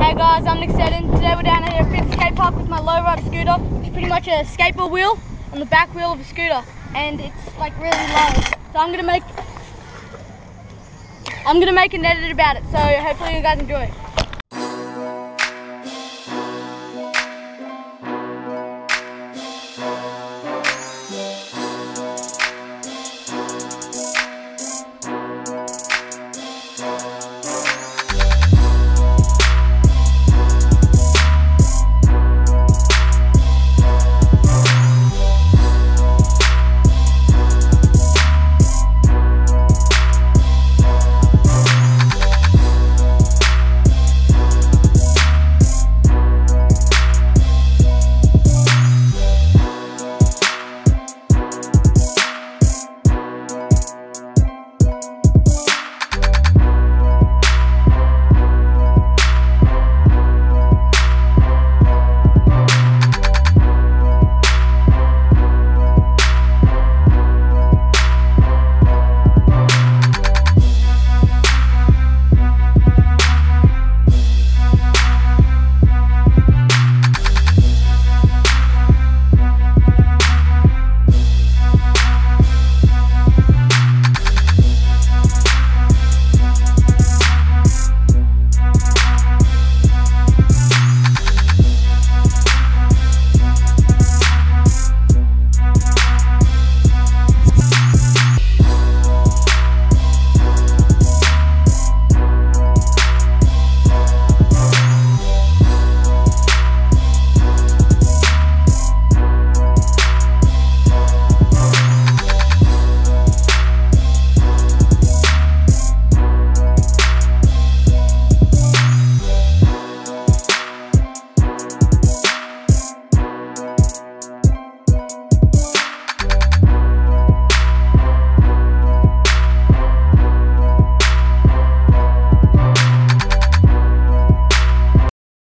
Hey guys, I'm Nick Seddon. Today we're down here at Fifth Skate Park with my lowrider scooter. It's pretty much a skateboard wheel on the back wheel of a scooter, and it's like really low. So I'm gonna make an edit about it. So hopefully you guys enjoy it.